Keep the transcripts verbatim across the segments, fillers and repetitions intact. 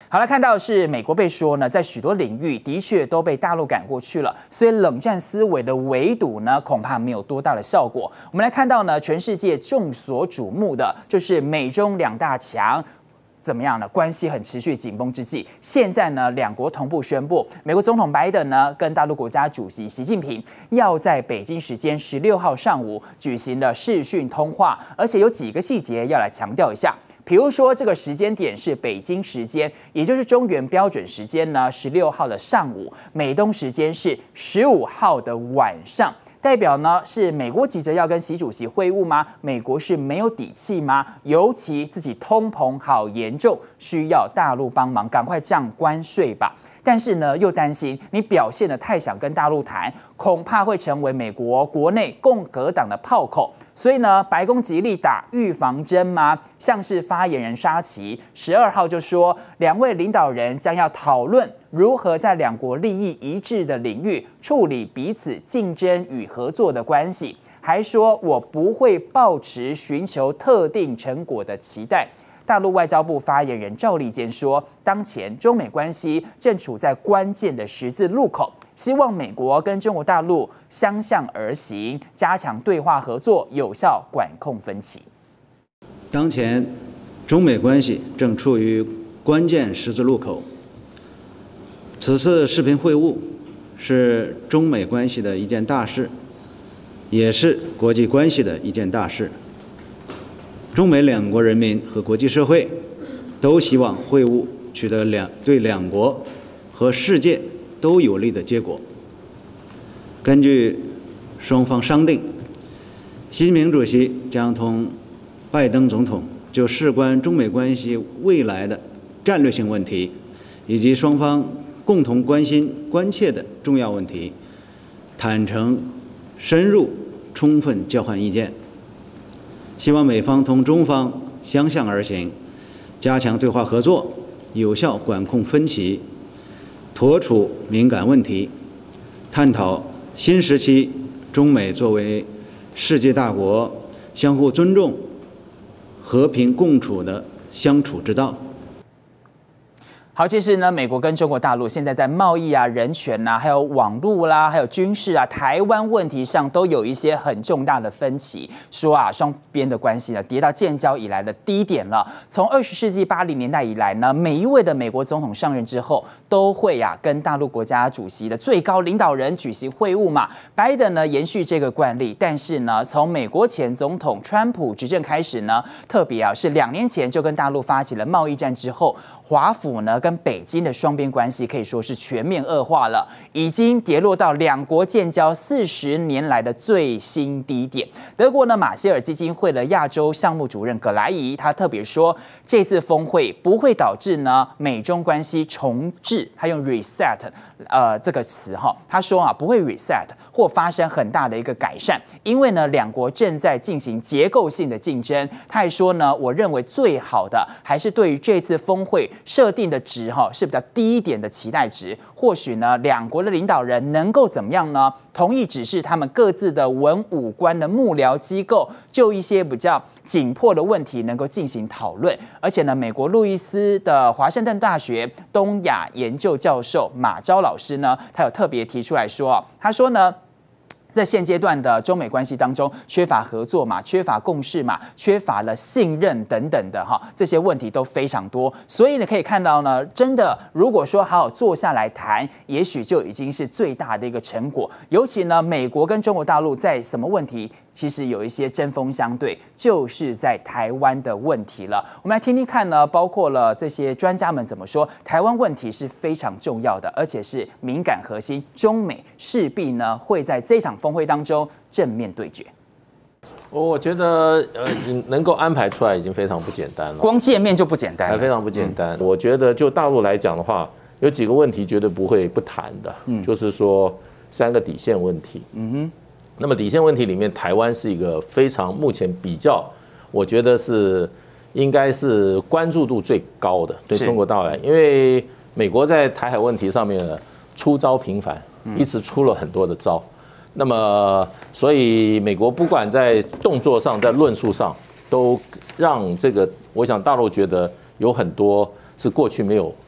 好了，看到是美国被说呢，在许多领域的确都被大陆赶过去了，所以冷战思维的围堵呢，恐怕没有多大的效果。我们来看到呢，全世界众所瞩目的就是美中两大强。怎么样呢？关系很持续紧绷之际，现在呢，两国同步宣布，美国总统拜登呢跟大陆国家主席习近平要在北京时间十六号上午举行了视讯通话，而且有几个细节要来强调一下。比如说，这个时间点是北京时间，也就是中原标准时间呢，十六号的上午；美东时间是十五号的晚上。代表呢是美国急着要跟习主席会晤吗？美国是没有底气吗？尤其自己通膨好严重，需要大陆帮忙，赶快降关税吧。但是呢，又担心你表现得太想跟大陆谈，恐怕会成为美国国内共和党的炮口。所以呢，白宫极力打预防针吗？像是发言人沙奇十二号就说，两位领导人将要讨论如何在两国利益一致的领域处理彼此竞争与合作的关系，还说我不会抱持寻求特定成果的期待。大陆外交部发言人赵立坚说，当前中美关系正处在关键的十字路口，希望美国跟中国大陆相向而行，加强对话合作，有效管控分歧。 当前中美关系正处于关键十字路口，此次视频会晤是中美关系的一件大事，也是国际关系的一件大事。中美两国人民和国际社会都希望会晤取得两对两国和世界都有利的结果。根据双方商定，习近平主席将同拜登总统就事关中美关系未来的战略性问题，以及双方共同关心关切的重要问题，坦诚、深入、充分交换意见。希望美方同中方相向而行，加强对话合作，有效管控分歧，妥处敏感问题，探讨新时期中美作为世界大国相互尊重、和平共处的相处之道。 好，其实呢，美国跟中国大陆现在在贸易啊、人权呐、啊，还有网络啦，还有军事啊、台湾问题上，都有一些很重大的分歧。说啊，双边的关系呢，跌到建交以来的低点了。从二十世纪八零年代以来呢，每一位的美国总统上任之后，都会啊跟大陆国家主席的最高领导人举行会晤嘛。拜登呢延续这个惯例，但是呢，从美国前总统川普执政开始呢，特别啊是两年前就跟大陆发起了贸易战之后，华府呢跟北京的双边关系可以说是全面恶化了，已经跌落到两国建交四十年来的最新低点。德国呢，马歇尔基金会的亚洲项目主任葛莱仪，他特别说，这次峰会不会导致呢美中关系重置，他用 reset 呃这个词哈，他说啊不会 reset 或发生很大的一个改善，因为呢两国正在进行结构性的竞争。他还说呢，我认为最好的还是对于这次峰会设定的值哈是比较低一点的期待值，或许呢两国的领导人能够怎么样呢？同意指示他们各自的文武官的幕僚机构，就一些比较紧迫的问题能够进行讨论。而且呢，美国路易斯的华盛顿大学东亚研究教授马昭老师呢，他有特别提出来说，他说呢，在现阶段的中美关系当中，缺乏合作嘛，缺乏共识嘛，缺乏了信任等等的哈，这些问题都非常多。所以呢，可以看到呢，真的如果说好好坐下来谈，也许就已经是最大的一个成果。尤其呢，美国跟中国大陆在什么问题，其实有一些针锋相对，就是在台湾的问题了。我们来听听看呢，包括了这些专家们怎么说，台湾问题是非常重要的，而且是敏感核心，中美势必呢会在这场峰会当中正面对决。 我觉得呃，能够安排出来已经非常不简单了， 光见面就不简单了， 还非常不简单。嗯、我觉得就大陆来讲的话，有几个问题绝对不会不谈的，嗯，就是说三个底线问题，嗯哼。那么底线问题里面，台湾是一个非常目前比较，我觉得是应该是关注度最高的对中国大陆，因为美国在台海问题上面出招频繁，一直出了很多的招。那么，所以美国不管在动作上，在论述上，都让这个，我想大陆觉得有很多是过去没有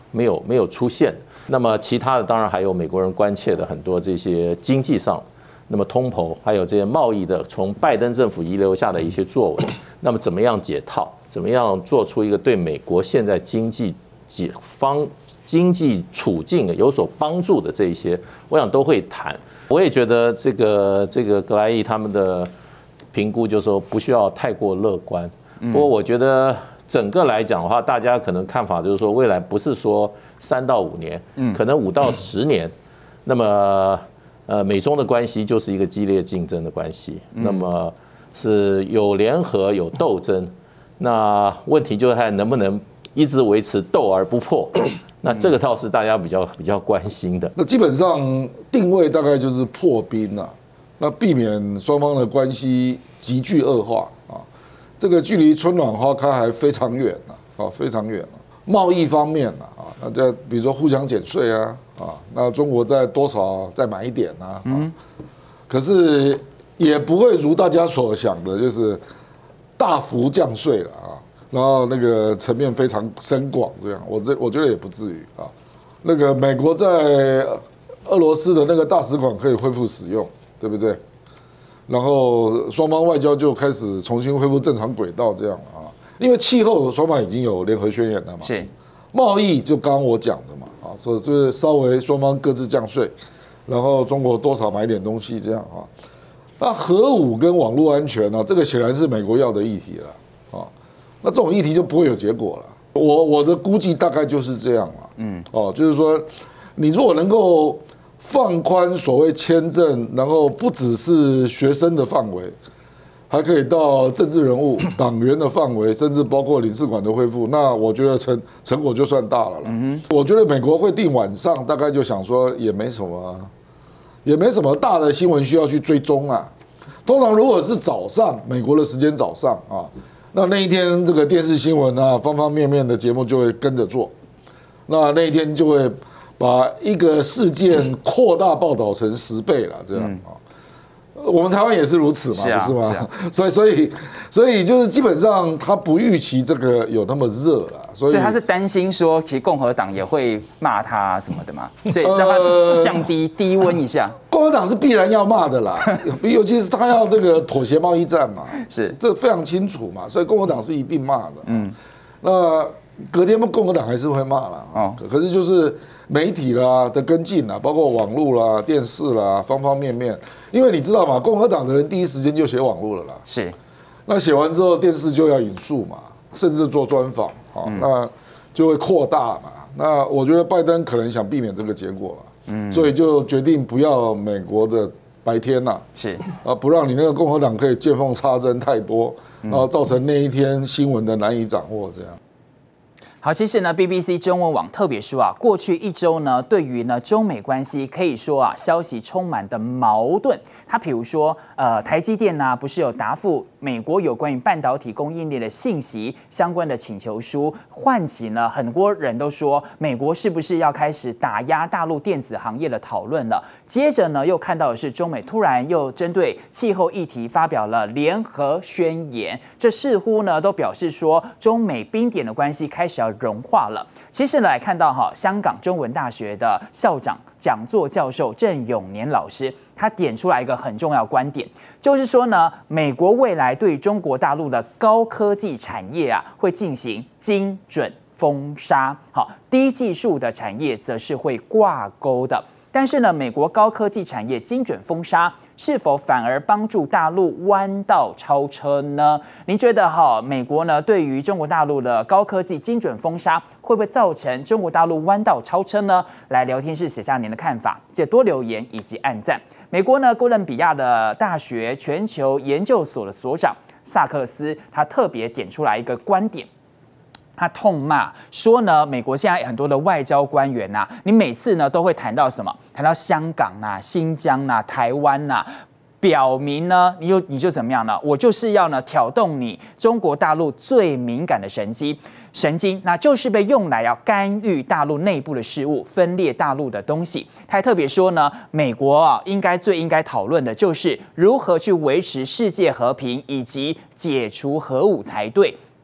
没有没有出现。那么其他的当然还有美国人关切的很多这些经济上，那么通膨，还有这些贸易的，从拜登政府遗留下的一些作为，那么怎么样解套，怎么样做出一个对美国现在经济解方经济处境有所帮助的这一些，我想都会谈。我也觉得这个这个格莱伊他们的评估就是说不需要太过乐观。不过我觉得整个来讲的话，大家可能看法就是说，未来不是说三到五年，可能五到十年，那么呃美中的关系就是一个激烈竞争的关系，那么是有联合有斗争，那问题就是看能不能一直维持斗而不破。那这个倒是大家比较比较关心的。 那基本上定位大概就是破冰了，那避免双方的关系急剧恶化啊。这个距离春暖花开还非常远呢，啊，非常远了。贸易方面呢，啊，那在比如说互相减税啊，啊，那中国再多少再买一点啊，嗯，可是也不会如大家所想的，就是大幅降税了啊。然后那个层面非常深广，这样我这我觉得也不至于啊。那个美国在俄罗斯的那个大使馆可以恢复使用，对不对？然后双方外交就开始重新恢复正常轨道，这样啊。因为气候双方已经有联合宣言了嘛， 是贸易就刚刚我讲的嘛，啊，所以就是稍微双方各自降税，然后中国多少买点东西这样啊。那核武跟网络安全呢、啊，这个显然是美国要的议题了啊。那这种议题就不会有结果了。我我的估计大概就是这样了。嗯，哦，就是说，你如果能够放宽所谓签证，然后不只是学生的范围，还可以到政治人物、党员的范围，甚至包括领事馆的恢复，那我觉得成成果就算大了了。嗯，我觉得美国会定晚上，大概就想说也没什么，也没什么大的新闻需要去追踪啊。通常如果是早上，美国的时间早上啊。那那一天这个电视新闻啊，方方面面的节目就会跟着做，那那一天就会把一个事件扩大报道成十倍了，这样啊。我们台湾也是如此嘛，不是吗？所以所以所以就是基本上他不预期这个有那么热了，所以他是担心说，其实共和党也会骂他什么的嘛，所以让他降低低温一下。 共和党是必然要骂的啦，尤其是他要这个妥协贸易战嘛， 是这非常清楚嘛，所以共和党是一定骂的。嗯，那隔天共和党还是会骂了，哦，可是就是媒体啦的跟进啦，包括网络啦、电视啦，方方面面，因为你知道嘛，共和党的人第一时间就写网络了啦， 是，那写完之后电视就要引述嘛，甚至做专访，啊，嗯，那就会扩大嘛。那我觉得拜登可能想避免这个结果了。嗯，所以就决定不要美国的白天呐， 是啊，不让你那个共和党可以见缝插针太多，然后造成那一天新闻的难以掌握，这样。 好，其实呢 ，B B C 中文网特别说啊，过去一周呢，对于呢中美关系可以说啊，消息充满的矛盾。它比如说，呃，台积电呢、啊，不是有答复美国有关于半导体供应链的信息相关的请求书，唤起呢很多人都说，美国是不是要开始打压大陆电子行业的讨论了？接着呢，又看到的是中美突然又针对气候议题发表了联合宣言，这似乎呢都表示说，中美冰点的关系开始要融化了。其实呢，来看到哈，香港中文大学的校长讲座教授郑永年老师，他点出来一个很重要观点，就是说呢，美国未来对中国大陆的高科技产业啊，会进行精准封杀，好，低技术的产业则是会挂钩的。但是呢，美国高科技产业精准封杀，是否反而帮助大陆弯道超车呢？您觉得哈，美国呢对于中国大陆的高科技精准封杀，会不会造成中国大陆弯道超车呢？来聊天室写下您的看法，记得多留言以及按赞。美国呢，哥伦比亚的大学全球研究所的所长萨克斯，他特别点出来一个观点。他痛骂说呢，美国现在很多的外交官员呐、啊，你每次呢都会谈到什么？谈到香港呐、啊、新疆呐、啊、台湾呐、啊，表明呢，你就你就怎么样呢？我就是要呢挑动你中国大陆最敏感的神经，神经，那就是被用来要干预大陆内部的事务、分裂大陆的东西。他还特别说呢，美国啊应该最应该讨论的就是如何去维持世界和平以及解除核武才对。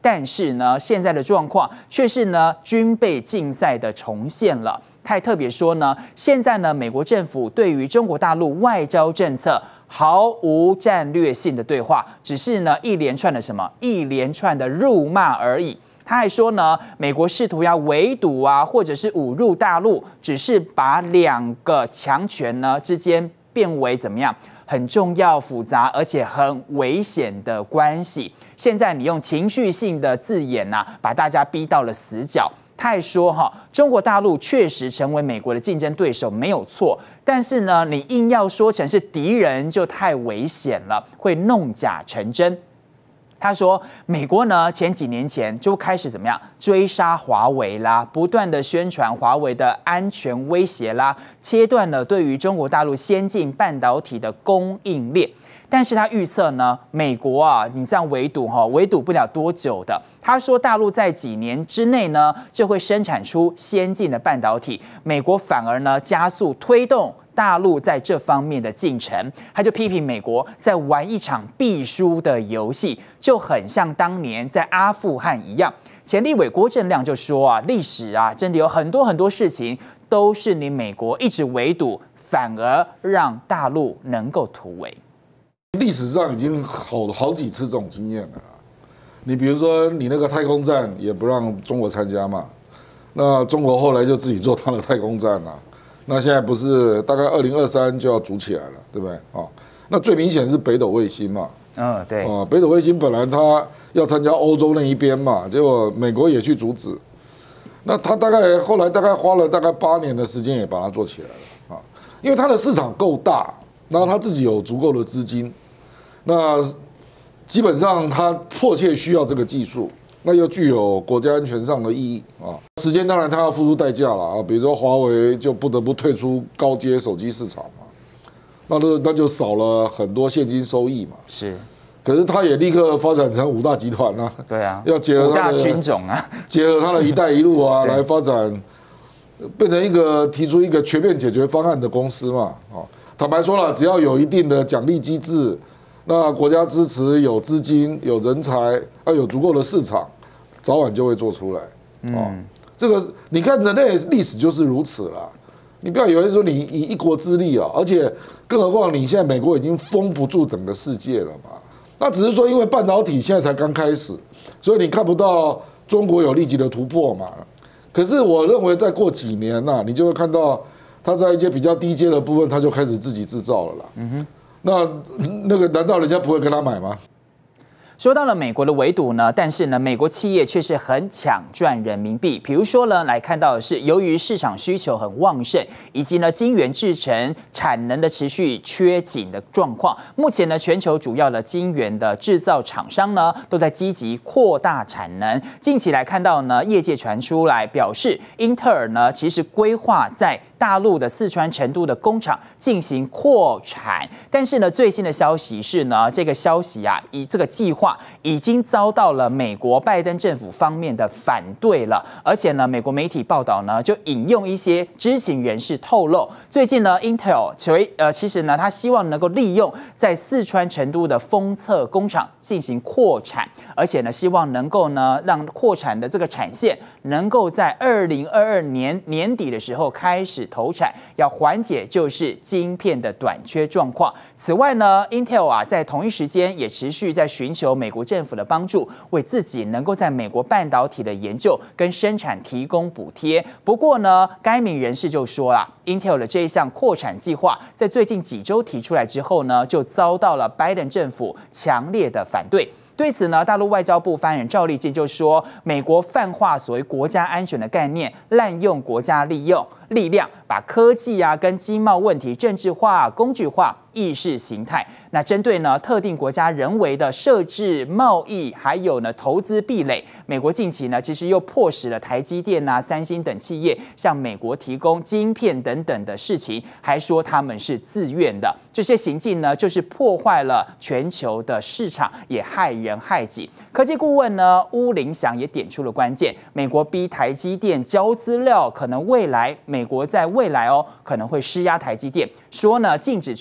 但是呢，现在的状况却是呢军备竞赛的重现了。他还特别说呢，现在呢，美国政府对于中国大陆外交政策毫无战略性的对话，只是呢一连串的什么，一连串的辱骂而已。他还说呢，美国试图要围堵啊，或者是侮辱大陆，只是把两个强权呢之间变为怎么样，很重要、复杂而且很危险的关系。现在你用情绪性的字眼呐、啊，把大家逼到了死角。他还说哈，中国大陆确实成为美国的竞争对手没有错，但是呢，你硬要说成是敌人就太危险了，会弄假成真。他说，美国呢前几年前就开始怎么样追杀华为啦，不断的宣传华为的安全威胁啦，切断了对于中国大陆先进半导体的供应链。但是他预测呢，美国啊，你这样围堵哈，围堵不了多久的。他说，大陆在几年之内呢，就会生产出先进的半导体，美国反而呢加速推动大陆在这方面的进程。他就批评美国在玩一场必输的游戏，就很像当年在阿富汗一样。前立委郭正亮就说啊，历史啊，真的有很多很多事情都是你美国一直围堵，反而让大陆能够突围。 历史上已经好好几次这种经验了。你比如说，你那个太空站也不让中国参加嘛，那中国后来就自己做他的太空站了。那现在不是大概二零二三就要组起来了，对不对？哦，那最明显是北斗卫星嘛。 嗯，对。 哦，北斗卫星本来他要参加欧洲那一边嘛，结果美国也去阻止。那他大概后来大概花了大概八年的时间也把它做起来了啊，因为它的市场够大，然后他自己有足够的资金。那基本上，他迫切需要这个技术，那又具有国家安全上的意义啊。时间当然他要付出代价了啊，比如说华为就不得不退出高阶手机市场嘛，那就那就少了很多现金收益嘛。 是， 可是他也立刻发展成五大集团啊。 对啊， 要结合五大军种啊， 结合他的一带一路啊来发展，变成一个提出一个全面解决方案的公司嘛。啊，坦白说了，只要有一定的奖励机制。那国家支持，有资金、有人才，要有足够的市场，早晚就会做出来。哦，嗯、这个你看人类历史就是如此啦。你不要以为说你以一国之力啊，而且更何况你现在美国已经封不住整个世界了嘛。那只是说因为半导体现在才刚开始，所以你看不到中国有立即的突破嘛。可是我认为再过几年呐、啊，你就会看到它在一些比较低阶的部分，它就开始自己制造了啦。嗯哼。那那个难道人家不会跟他买吗？ 说到了美国的围堵呢，但是呢，美国企业却是很抢赚人民币。比如说呢，来看到的是，由于市场需求很旺盛，以及呢，晶圆制程产能的持续缺紧的状况，目前呢，全球主要的晶圆的制造厂商呢，都在积极扩大产能。近期来看到呢，业界传出来表示，英特尔呢，其实规划在大陆的四川成都的工厂进行扩产，但是呢，最新的消息是呢，这个消息啊，以这个计划已经遭到了美国拜登政府方面的反对了，而且呢，美国媒体报道呢，就引用一些知情人士透露，最近呢 ，Intel 其呃其实呢，他希望能够利用在四川成都的封测工厂进行扩产，而且呢，希望能够呢，让扩产的这个产线能够在二零二二年年底的时候开始投产，要缓解就是晶片的短缺状况。此外呢 ，Intel 啊，在同一时间也持续在寻求美国政府的帮助，为自己能够在美国半导体的研究跟生产提供补贴。不过呢，该名人士就说啦 ，Intel 的这一项扩产计划在最近几周提出来之后呢，就遭到了拜登政府强烈的反对。对此呢，大陆外交部发言人赵立坚就说，美国泛化所谓国家安全的概念，滥用国家利用力量，把科技啊跟经贸问题政治化、工具化、意识形态。那针对呢特定国家人为的设置贸易，还有呢投资壁垒，美国近期呢其实又迫使了台积电啊、三星等企业向美国提供晶片等等的事情，还说他们是自愿的。这些行径呢，就是破坏了全球的市场，也害人害己。科技顾问呢邬林祥也点出了关键，美国逼台积电交资料，可能未来美国在未来哦可能会施压台积电，说呢禁止出货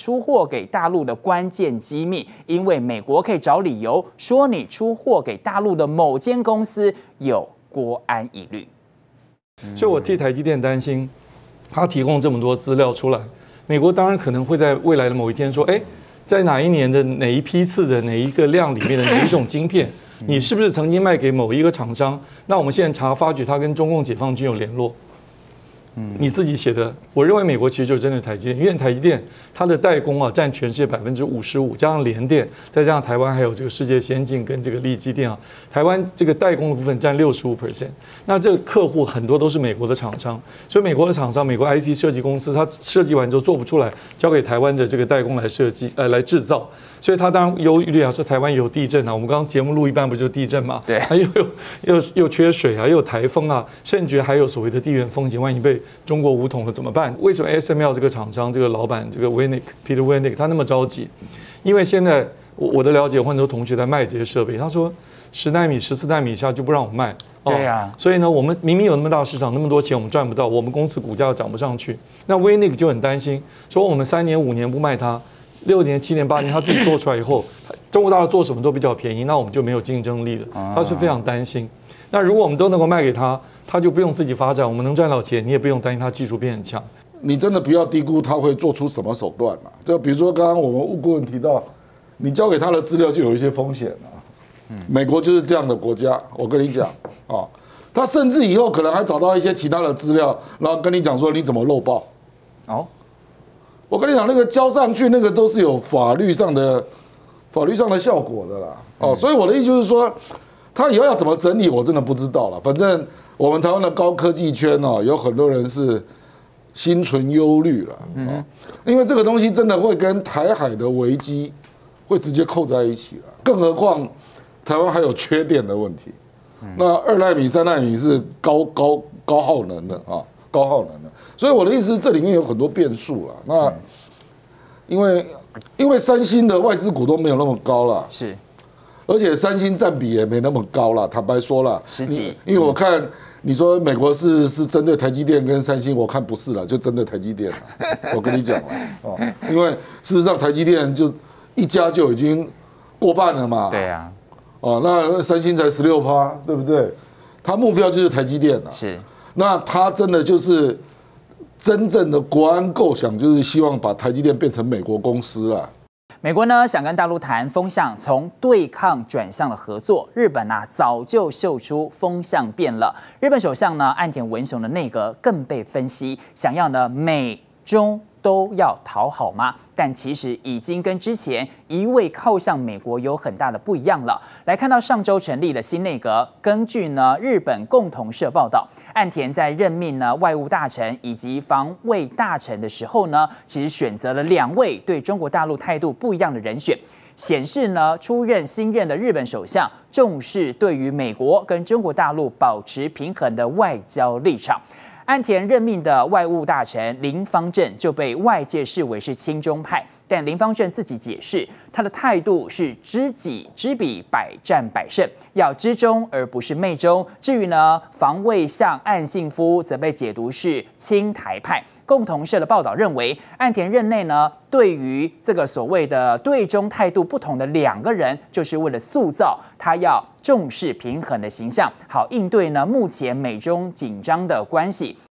货给大陆的关键机密，因为美国可以找理由说你出货给大陆的某间公司有国安疑虑。 所以我替台积电担心，他提供这么多资料出来，美国当然可能会在未来的某一天说，哎，在哪一年的哪一批次的哪一个量里面的哪一种晶片，你是不是曾经卖给某一个厂商？那我们现在查发觉他跟中共解放军有联络。你自己写的，我认为美国其实就是真的台积电，因为台积电它的代工啊占全世界百分之五十五，加上联电，再加上台湾还有这个世界先进跟这个力积电啊，台湾这个代工的部分占六十五 percent。那这个客户很多都是美国的厂商，所以美国的厂商，美国 I C 设计公司，它设计完之后做不出来，交给台湾的这个代工来设计，呃，来制造。所以它当然忧虑啊，说台湾有地震啊，我们刚刚节目录一半不就地震嘛？ 对， 还有又又又缺水啊，又有台风啊，甚至还有所谓的地缘风险，万一被中国武统了怎么办？为什么 S M L 这个厂商这个老板这个 Winnick Peter Winnick 他那么着急？因为现在我我的了解，有很多同学在卖这些设备，他说十奈米、十四奈米以下就不让我卖。 哦、对呀、啊， 所以呢，我们明明有那么大市场，那么多钱我们赚不到，我们公司股价又涨不上去。那 Winnick 就很担心，说我们三年五年不卖它。六年、七年、八年，他自己做出来以后，中国大陆做什么都比较便宜，那我们就没有竞争力了。他是非常担心。那如果我们都能够卖给他，他就不用自己发展，我们能赚到钱，你也不用担心他技术变很强。 你真的不要低估他会做出什么手段啊！就比如说刚刚我们吴顾问提到，你交给他的资料就有一些风险啊。美国就是这样的国家，我跟你讲啊，他甚至以后可能还找到一些其他的资料，然后跟你讲说你怎么漏报。 哦。 我跟你讲，那个交上去，那个都是有法律上的、法律上的效果的啦。哦，所以我的意思就是说，他以后要怎么整理，我真的不知道了。反正我们台湾的高科技圈哦，有很多人是心存忧虑了。嗯，因为这个东西真的会跟台海的危机会直接扣在一起了。更何况台湾还有缺电的问题。那二奈米、三奈米是高高高耗能的啊。高耗能的，所以我的意思，这里面有很多变数了。那因为因为三星的外资股东没有那么高了， 是， 而且三星占比也没那么高了。坦白说了， 十几， 因为我看你说美国是是针对台积电跟三星，我看不是了，就针对台积电了。我跟你讲了哦，因为事实上台积电就一家就已经过半了嘛。 对呀、啊， 哦，那三星才十六趴，对不对？他目标就是台积电了。 是。 那他真的就是真正的国安构想，就是希望把台积电变成美国公司了。 美国呢想跟大陆谈风向，从对抗转向了合作。日本啊早就嗅出风向变了。日本首相呢岸田文雄的内阁更被分析，想要呢美中都要讨好吗？但其实已经跟之前一味靠向美国有很大的不一样了。来看到上周成立的新内阁，根据呢日本共同社报道，岸田在任命呢外务大臣以及防卫大臣的时候呢，其实选择了两位对中国大陆态度不一样的人选，显示呢出任新任的日本首相重视对于美国跟中国大陆保持平衡的外交立场。岸田任命的外务大臣林芳正就被外界视为是亲中派，但林芳正自己解释，他的态度是知己知彼，百战百胜，要知中而不是媚中。至于呢，防卫相岸信夫则被解读是亲台派。共同社的报道认为，岸田任内呢，对于这个所谓的对中态度不同的两个人，就是为了塑造他要重视平衡的形象，好应对呢目前美中紧张的关系。